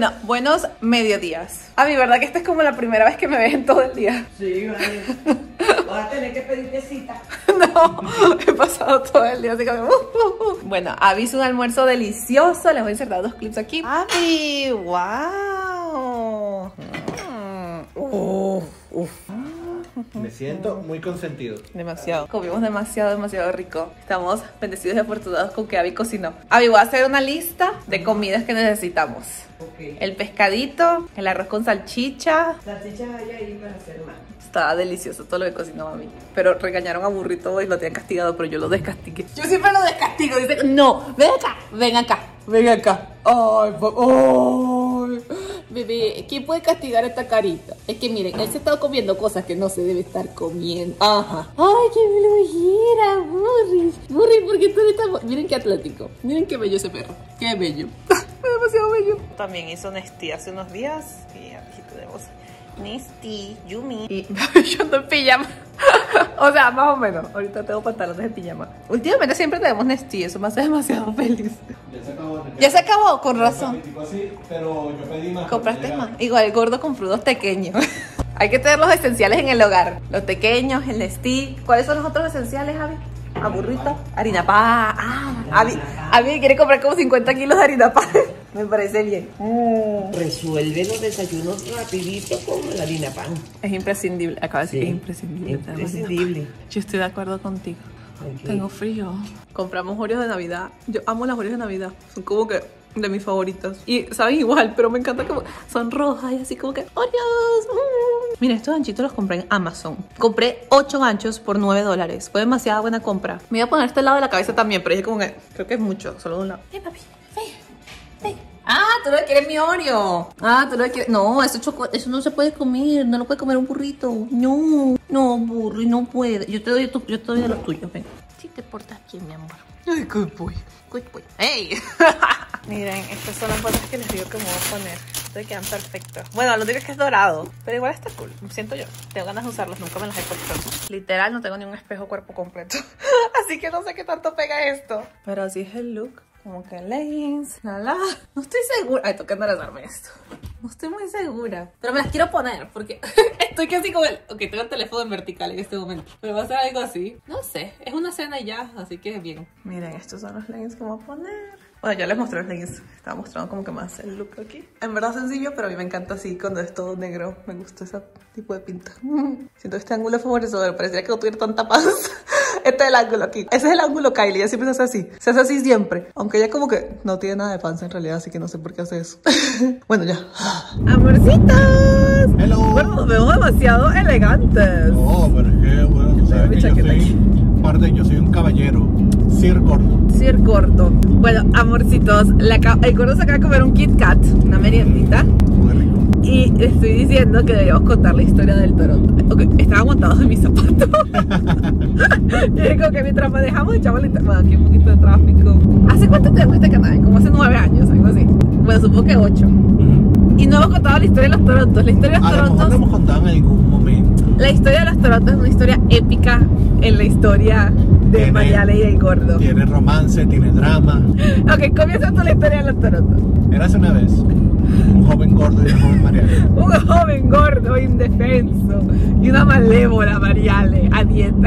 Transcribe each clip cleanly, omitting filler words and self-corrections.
Bueno, buenos mediodías. A mí, ¿verdad que esta es como la primera vez que me ven todo el día? Sí, vale. Vas a tener que pedirte cita. No, he pasado todo el día así como... Bueno, Abby hizo un almuerzo delicioso. Les voy a insertar 2 clips aquí. Abby, wow. Me siento muy consentido. Demasiado. Comimos demasiado rico. Estamos bendecidos y afortunados con que Abby cocinó. Abby, voy a hacer una lista de comidas que necesitamos. Ok. El pescadito, el arroz con salchicha. Salchichas hay ahí para hacer más. Estaba delicioso todo lo que cocinó mami. Pero regañaron a Burrito y lo tenían castigado, pero yo lo descastigué. Yo siempre lo descastigo. Dice, no, ven acá. Ay, bebé, ¿quién puede castigar esta carita? Es que miren, él se está comiendo cosas que no se debe estar comiendo. Ajá. Ay, qué flojera, Burri, ¿por qué tú estás...? Miren qué atlético. Miren qué bello ese perro. Qué bello. Demasiado bello. También hizo Nesty hace unos días. Y aquí tenemos Nesty, Yumi. Y yo ando en pijama. O sea, más o menos. Ahorita tengo pantalones de pijama. Últimamente siempre tenemos Nesty. Eso me hace demasiado feliz. Ya se acabó, con razón. Así, pero yo pedí más. ¿Compraste más? Igual el gordo compró 2 pequeños. Hay que tener los esenciales en el hogar. Los pequeños, el Nesty. ¿Cuáles son los otros esenciales, Abby? A burrito, harina pan. Abby quiere comprar como 50 kilos de harina pan. Me parece bien. Resuelve los desayunos rapidito con la harina pan. Es imprescindible. Acaba de decir Sí. que es imprescindible. Imprescindible. Yo estoy de acuerdo contigo. Okay. Tengo frío. Compramos Oreos de Navidad. Yo amo las Oreos de Navidad. Son como que de mis favoritas. Y saben igual, pero me encanta que son rojas y así como que Oreos. Mira, estos ganchitos los compré en Amazon. Compré 8 ganchos por $9. Fue demasiada buena compra. Me iba a poner este lado de la cabeza también, pero dije como que creo que es mucho, solo de un lado. Ven, papi. Ven. Ah, tú lo que quieres mi Oreo. Ah, tú lo que quieres. No, eso no se puede comer. No lo puede comer un burrito. No, Burri, no puede. Yo te doy de los tuyos, ven. Si te portas bien, mi amor. Ay, good boy. ¡Ey! Miren, estas son las botas que les digo que me voy a poner. Te quedan perfectos. Bueno, lo digo es que es dorado, pero igual está cool. Siento yo. Tengo ganas de usarlos, nunca me los he puesto. Literal, no tengo ni un espejo cuerpo completo. Así que no sé qué tanto pega esto. Pero así es el look. Como que leggings, No estoy segura. Ay, tengo que enderezarme esto. No estoy muy segura. Pero me las quiero poner porque estoy casi como el... Ok, tengo el teléfono en vertical en este momento. Pero va a ser algo así. No sé, es una cena y ya, así que bien. Miren, estos son los leggings que voy a poner. Bueno, ya les mostré los leggings. Estaba mostrando como que más el look aquí. En verdad sencillo, pero a mí me encanta así cuando es todo negro. Me gusta ese tipo de pinta. Siento este ángulo favorecedor. Parecería que no tuviera tanta paz. Este es el ángulo aquí. Ese es el ángulo Kylie. Ella siempre se hace así. Se hace así siempre. Aunque ella como que no tiene nada de panza en realidad, así que no sé por qué hace eso. Bueno, ya. ¡Amorcitos! Hello. Bueno, nos vemos demasiado elegantes. No, pero es que, bueno, tú sabes que yo soy un caballero. Sir Gordo. Sir Gordo. Bueno, amorcitos, el gordo se acaba de comer un Kit Kat, una meriendita. Muy rico. Y estoy diciendo que deberíamos contar la historia del Toronto. Ok, estaban montados en mis zapatos. Y digo que mientras manejamos echamos bueno, aquí un poquito de tráfico. ¿Hace cuánto tenemos este canal? Como hace 9 años, algo así. Bueno, supongo que 8. Y no hemos contado la historia de los Torontos. La historia de los Torontos... lo hemos contado en algún momento. La historia de los Torontos es una historia épica en la historia de Mariale y el gordo. Tiene romance, tiene drama. Ok, comienza toda la historia de los Torontos. Érase una vez un joven gordo y una joven Mariale. Un joven gordo, indefenso y una malévola Mariale a dieta.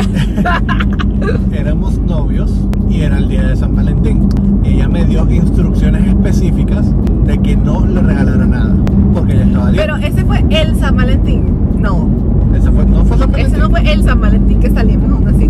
Éramos novios y era el día de San Valentín. Ella me dio instrucciones específicas de que no le regalara nada porque ella estaba a dieta. Pero ese fue el San Valentín. No. No fue San Valentín. Ese no fue el San Valentín que salimos aún así.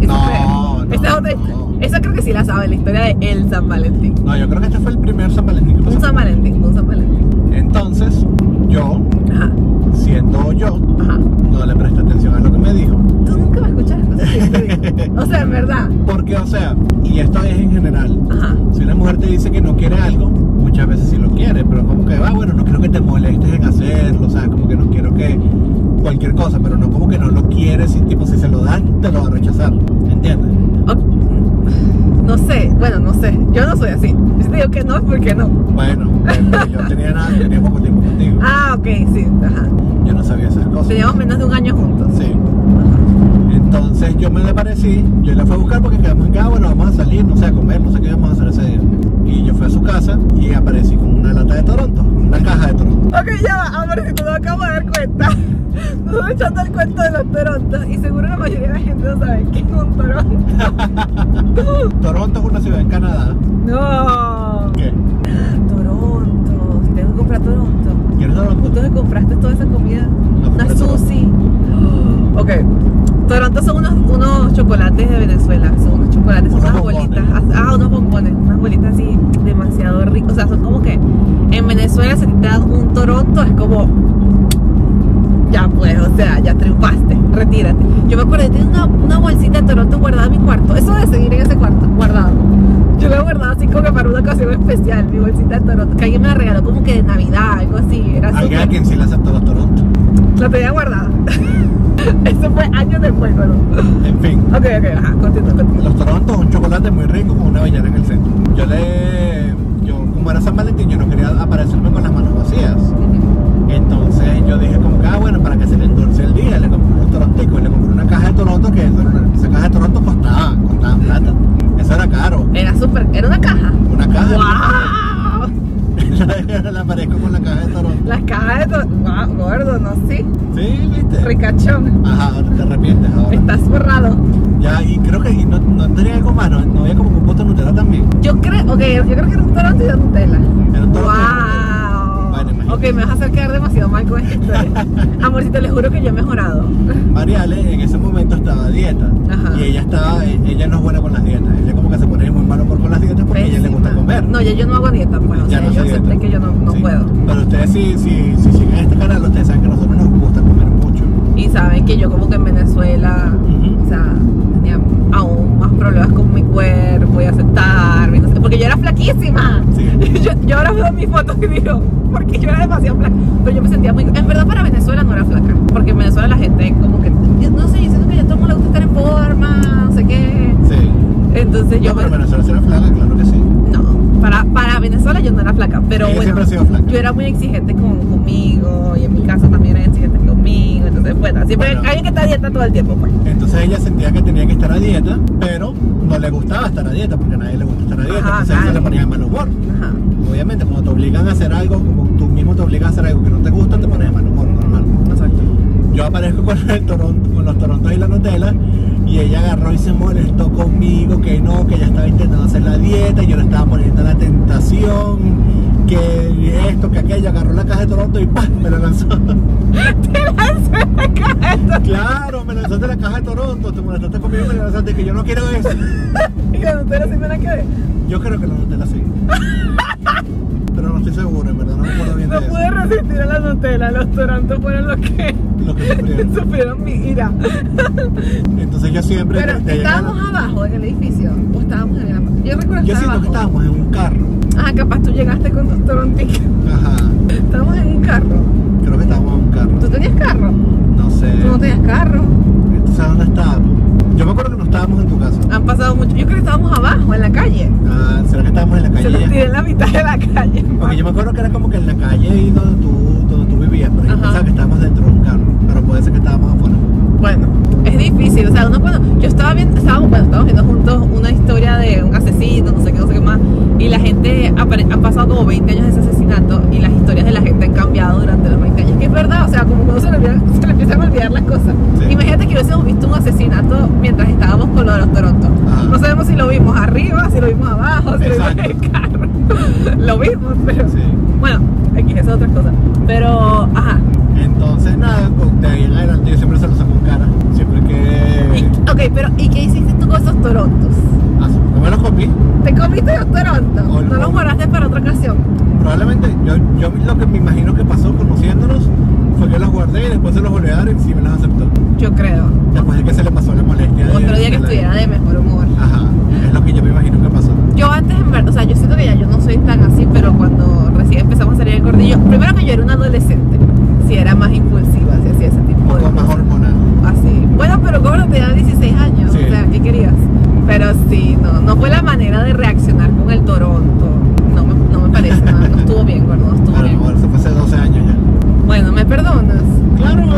Esa creo que sí la sabe, la historia de el San Valentín. No, yo creo que este fue el primer San Valentín que pasó. Un San Valentín. Entonces, yo, Ajá. siendo yo, Ajá. no le presté atención a lo que me dijo. Tú nunca me escuchas las cosas que yo te digo. O sea, en verdad. Porque, o sea, y esto es en general. Ajá. Si una mujer te dice que no quiere algo, muchas veces sí lo quiere, pero como que, bueno, no quiero que te molestes en hacerlo, o sea, como que no quiero que cualquier cosa, pero no como que no lo quieres y tipo si se lo dan, te lo va a rechazar, ¿entiendes? No sé, yo no soy así. Yo te digo que no es porque no. Bueno, yo tenía poco tiempo contigo. Ah, ok, sí, ajá. Yo no sabía esas cosas. Teníamos menos de un año juntos. Sí. Entonces yo me le parecí, yo la fui a buscar porque quedamos en casa, bueno, vamos a salir, no sé, a comer, no sé qué íbamos a hacer ese día. Y yo fui a su casa y aparecí con una lata de Toronto. Una caja de Toronto. Ok, ya va, amorcito, nos acabamos de dar cuenta. Nos estamos echando el cuento de los Torontos y seguro la mayoría de la gente no sabe qué es un Toronto. Toronto es una ciudad en Canadá. No. ¿Qué? Toronto. Tengo que comprar Toronto. ¿Quieres Toronto? ¿Tú te compraste toda esa comida? No, Una compré Toronto. sushi. Ok. Toronto son unos chocolates de Venezuela. Son unos chocolates, son Unos unas bombones. bolitas. Unos bombones. Unas bolitas así demasiado ricas. O sea, son como que en Venezuela si te dan un Toronto es como... Ya pues, o sea, ya triunfaste, retírate. Yo me acuerdo, tenía una bolsita de Toronto guardada en mi cuarto. Eso de seguir en ese cuarto, guardado. Yo la guardaba así como que para una ocasión especial, mi bolsita de Toronto. Que alguien me la regaló como que de Navidad, algo así. Era Alguien a súper... quien sí le aceptó los Toronto. La tenía guardada. Eso fue años después, ¿no? En fin. Ok, ajá, continúa. Los Torontos, un chocolate muy rico con una avellana en el centro. Yo como era San Valentín, yo no quería aparecerme con las manos vacías. Entonces yo dije como que, bueno, para que se le endulce el día, le compré unos toronticos, le compré una caja de Toronto que esa caja de Toronto costaban plata. Eso era caro. Era una caja. Una caja. ¡Wow! La aparezco con la caja de Toronto. Las cajas de Toronto. ¡Wow, gordo! ¿No? Sí. Sí, viste. Ricachón. Ajá, ahora te arrepientes ahora. Estás borrado. Ya, y creo que no tenía algo más, no había como un pote de Nutella también. Yo creo que era un Toronto y de Nutella. Era un Toronto y de ¡Wow! Bueno, imagínate. Ok, me vas a hacer quedar demasiado mal con esta historia. Amorcito, les juro que yo he mejorado. Mariale en ese momento estaba a dieta. Ajá. Y ella no es buena con las dietas. Ella como que se pone muy malo con las dietas porque a ella le gusta comer. No, ya yo no hago dieta, pues. O Ya sea, no yo hace acepté dieta. que yo no Sí. puedo. Pero ustedes si siguen este canal, ustedes saben que a nosotros nos gusta comer mucho. Y saben que yo como que en Venezuela, Ujú. o sea, tenía aún más problemas con mi cuerpo y aceptarme, no sé, porque yo era flaquísima. Sí. Yo ahora veo mis fotos y digo, porque yo era demasiado flaca. Pero yo me sentía muy... En verdad para Venezuela no era flaca, porque en Venezuela la gente como que, yo no sé, diciendo que ya a todo el mundo le gusta estar en forma, no sé qué. Sí. Entonces yo... No, pero Venezuela sí era flaca, claro que sí. No, para Venezuela yo no era flaca, pero Ella bueno, siempre ha sido flaca. yo era muy exigente conmigo y en mi casa también eran exigentes conmigo, entonces bueno, siempre Bueno. hay que estar a dieta todo el tiempo, pues. Entonces ella sentía que tenía que estar a dieta, pero no le gustaba estar a dieta porque a nadie le gusta estar a dieta. Ajá, Entonces ella claro. se ponía de mal humor. Ajá. Obviamente, cuando te obligan a hacer algo, como tú mismo te obligas a hacer algo que no te gusta, te pones de mal humor, normal. Exacto. Yo aparezco con los Torontos y la Nutella y ella agarró y se molestó conmigo que no, que ella estaba intentando hacer la dieta y yo le estaba poniendo la tentación, que esto, que aquello. Agarró la caja de Toronto y ¡pam! Me la lanzó. Te lanzé la caja. Claro, me lanzaste la caja de Toronto, te molestaste conmigo y me la lanzaste, que yo no quiero eso. Y que Nutella sí me la quedé. Yo creo que la Nutella sí. Pero no estoy seguro, en verdad, no me acuerdo bien de No eso. pude resistir a la Nutella, los Torontos fueron los que Lo que sufrieron. sufrieron mi ira. Entonces yo siempre... Pero de llegar- estábamos abajo en el edificio, o estábamos en la... Yo recuerdo Yo estar siento abajo. que estábamos en un carro. Ah, capaz tú llegaste con tus toronticos. Ajá. Estábamos en un carro. Creo que estábamos en un carro. ¿Tú tenías carro? No sé. ¿Tú no tenías carro? ¿Tú sabes dónde estábamos? Yo me acuerdo que no estábamos en tu casa. Han pasado mucho. Yo creo que estábamos abajo, en la calle. Ah, ¿será que estábamos en la Se calle los ya? tiré en la mitad de la calle. Porque yo me acuerdo que era como que en la calle ahí donde tú vivías, pero yo Ajá. pensaba que estábamos dentro de un carro. Pero puede ser que estábamos afuera. Bueno, es difícil. O sea, uno cuando... Yo estaba viendo, estábamos viendo juntos una historia de un asesino, no sé qué más. Y la gente... Han pasado como 20 años de ese asesinato y las historias de la gente han cambiado durante los 20 años. Que es verdad, o sea, como cuando se le empiezan a olvidar las cosas. Sí. Imagínate que hubiésemos visto un asesinato mientras estábamos con lo de los Torontos. Ajá. No sabemos si lo vimos arriba, si lo vimos abajo, si lo vimos en el Exacto. carro. Lo vimos, pero... Sí. Bueno, aquí es otra cosa. Pero, ajá. Entonces, nada, pues, de ahí en adelante yo siempre se lo saco en cara. Siempre que... Ok, pero ¿y qué hiciste tú con esos Torontos? Ah, no me los comí. ¿Te comiste los Torontos? O- ¿No los o- guardaste para otra ocasión? Probablemente, yo lo que me imagino que pasó conociéndonos fue que los guardé y después se los volví a dar y sí me los aceptó. Yo creo. Después de que se le pasó la molestia. Otro día que de la- estuviera de mejor humor. Ajá, es lo que yo me imagino que pasó. Yo antes, en verdad, o sea, yo siento que ya yo no soy tan así, pero cuando recién empezamos a salir el gordillo, primero que yo era una adolescente, sí era más impulsiva, sí hacía ese tipo Un de poco más cosas. hormonal. Así. Bueno, pero gordo, tenía 16 años, Sí. o sea, ¿qué querías? Pero sí, no fue la manera de reaccionar con el Toronto. No me parece, no estuvo bien, gordo, no estuvo Claro, bien. bueno, eso fue hace 12 años ya. Bueno, ¿me perdonas? Claro, bebé. Me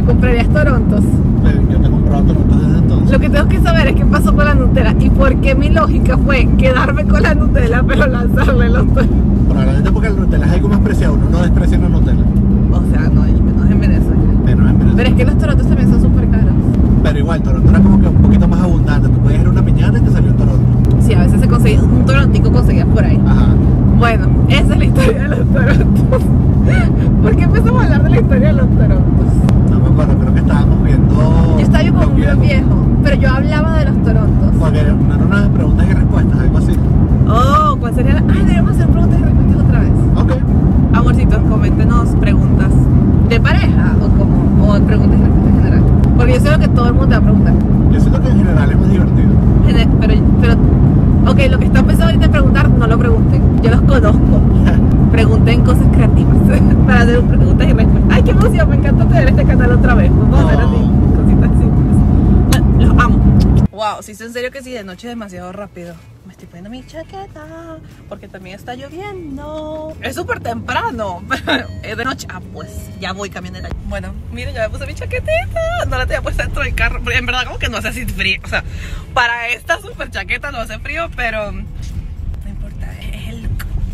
¿Comprarías Torontos? Yo te he comprado Torontos desde entonces. Lo que tengo que saber es qué pasó con la Nutella y por qué mi lógica fue quedarme con la Nutella pero lanzarle los Torontos. Probablemente porque el Nutella es algo más preciado, uno no desprecia una Nutella. O sea, no, y menos en Venezuela. Menos en Venezuela. Pero es que los Torontos también son súper caros. Pero igual, Toronto era como que un poquito más abundante. Tú podías ir a una piñata y te salió Toronto. Sí, a veces se conseguía un torontico conseguías por ahí. Ajá. Bueno, esa es la historia de los Torontos. ¿Por qué empezamos a hablar de la historia de los Torontos? No me acuerdo, creo que estábamos viendo. Yo estaba yo como los un blog viejo, pero yo hablaba de los Torontos. Porque no era una preguntas y respuestas, algo así. Oh, ¿cuál sería la...? Ay, deberíamos hacer preguntas y respuestas otra vez. Ok. Amorcitos, coméntenos preguntas de pareja o preguntas y respuestas en general. Porque yo sé que todo el mundo te va a preguntar. Yo siento que en general es más divertido. Pero, ok, lo que están pensando ahorita en preguntar, no lo pregunten. Yo los conozco. Pregunten cosas creativas para hacer preguntas y respuestas. Ay, qué emoción, me encanta tener este canal otra vez. Vamos a hacer así, cositas simples. Los amo. Wow, sí, es en serio que sí, de noche es demasiado rápido. Me estoy poniendo mi chaqueta porque también está lloviendo. Es súper temprano. Es de noche. Ah, pues ya voy cambiando el... Bueno, miren, ya me puse mi chaquetita. No la tenía puesta dentro del carro. En verdad como que no hace así frío. O sea, para esta súper chaqueta no hace frío, pero no importa, es el look.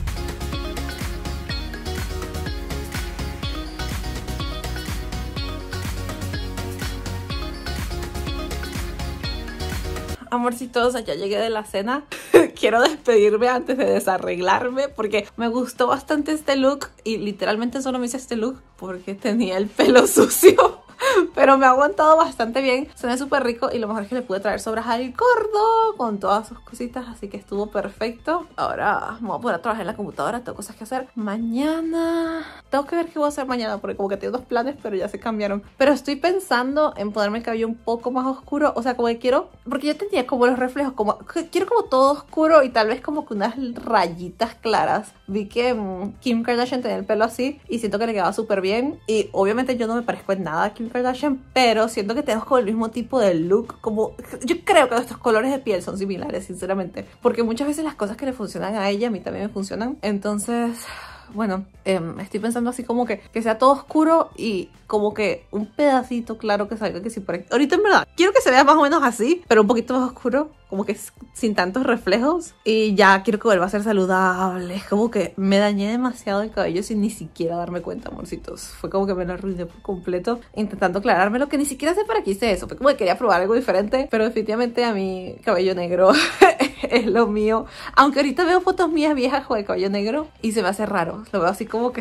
Amorcitos, ya llegué de la cena. Quiero despedirme antes de desarreglarme porque me gustó bastante este look y literalmente solo me hice este look porque tenía el pelo sucio. Pero me ha aguantado bastante bien, suena súper rico y lo mejor es que le pude traer sobras al gordo con todas sus cositas, así que estuvo perfecto. Ahora me voy a poner a trabajar en la computadora, tengo cosas que hacer. Mañana tengo que ver qué voy a hacer mañana porque como que tengo unos planes pero ya se cambiaron. Pero estoy pensando en ponerme el cabello un poco más oscuro, o sea como que quiero, porque yo tenía como los reflejos, como quiero como todo oscuro y tal vez como que unas rayitas claras. Vi que Kim Kardashian tenía el pelo así y siento que le quedaba súper bien y obviamente yo no me parezco en nada a Kim Kardashian, pero siento que tenemos como el mismo tipo de look, como yo creo que nuestros colores de piel son similares, sinceramente, porque muchas veces las cosas que le funcionan a ella a mí también me funcionan. Entonces, bueno, estoy pensando así como que sea todo oscuro y como que un pedacito claro que salga que sí por aquí. Ahorita en verdad quiero que se vea más o menos así, pero un poquito más oscuro, como que sin tantos reflejos, y ya quiero que vuelva a ser saludable. Es como que me dañé demasiado el cabello sin ni siquiera darme cuenta, amorcitos. Fue como que me lo arruiné por completo intentando aclararme lo que ni siquiera sé para qué hice eso. Fue como que quería probar algo diferente, pero definitivamente a mí cabello negro es lo mío. Aunque ahorita veo fotos mías viejas con el cabello negro y se me hace raro. Lo veo así como que...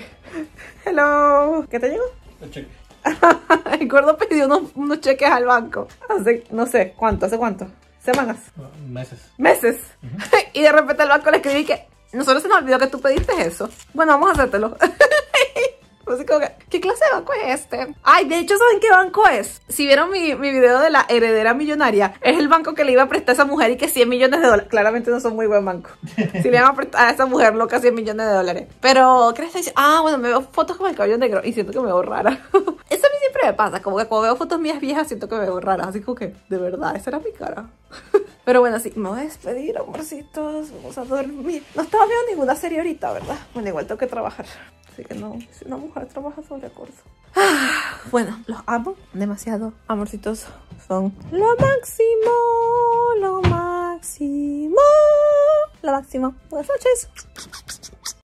Hello, ¿qué te llegó? El cheque. El gordo pidió unos cheques al banco. Hace, no sé, ¿cuánto? ¿Hace cuánto? ¿Semanas? Meses. ¿Meses? Y de repente al banco le escribí que nosotros se nos olvidó que tú pediste eso. Bueno, vamos a hacértelo. Así como que, ¿qué clase de banco es este? Ay, de hecho, ¿saben qué banco es? Si vieron mi video de la heredera millonaria, es el banco que le iba a prestar a esa mujer y que $100 millones. Claramente no son muy buen banco. Si le iban a prestar a esa mujer loca $100 millones. Pero, ¿qué le está diciendo? Ah, bueno, me veo fotos con el cabello negro y siento que me veo rara. Eso a mí siempre me pasa, como que cuando veo fotos mías viejas siento que me veo rara. Así como que, de verdad, esa era mi cara. Pero bueno, sí, me voy a despedir, amorcitos. Vamos a dormir. No estaba viendo ninguna serie ahorita, ¿verdad? Bueno, igual tengo que trabajar. Así que no, si una mujer trabaja sobre acuerdo. Bueno, los amo demasiado, amorcitos. Son lo máximo, lo máximo, lo máximo. Buenas noches.